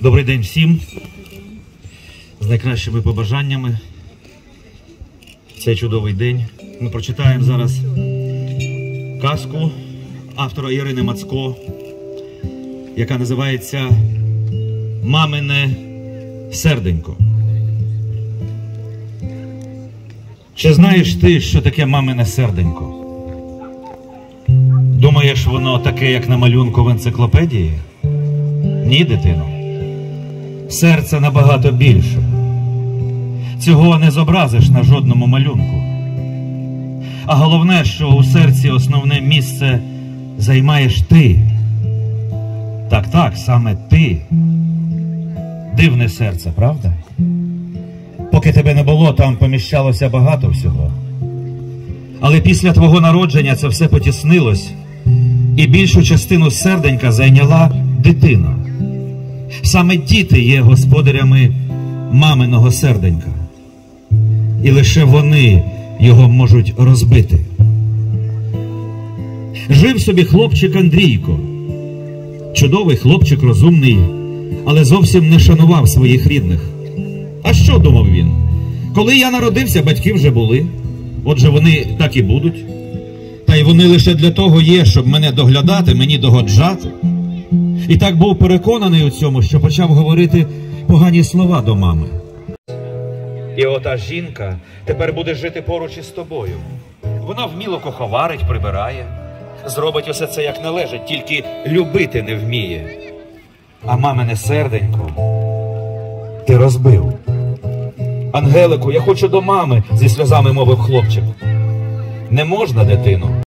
Добрий день всім, з найкращими побажаннями. В цей чудовий день ми прочитаємо зараз казку автора Ірини Мацько, яка називається «Мамине серденько». Чи знаєш ти, що таке мамине серденько? Думаєш, воно таке, як на малюнку в енциклопедії? Ні, дитино. Серце набагато більше. Цього не зобразиш на жодному малюнку. А головне, що у серці основне місце займаєш ти. Так, саме ти. Дивне серце, правда? Поки тебе не було, там поміщалося багато всього. Але після твого народження це все потіснилось, і більшу частину серденька зайняла дитина. Саме діти є господарями маминого серденька. І лише вони його можуть розбити. Жив собі хлопчик Андрійко. Чудовий хлопчик, розумний, але зовсім не шанував своїх рідних. А що думав він? Коли я народився, батьки вже були. Отже, вони так і будуть. Та й вони лише для того є, щоб мене доглядати, мені догоджати. І так був переконаний у цьому, що почав говорити погані слова до мами. І ота жінка тепер буде жити поруч із тобою. Вона вміло куховарить, прибирає. Зробить усе це як належить, тільки любити не вміє. А мамине серденько ти розбив. Ангелику, я хочу до мами, зі сльозами мовив хлопчик. Не можна, дитино.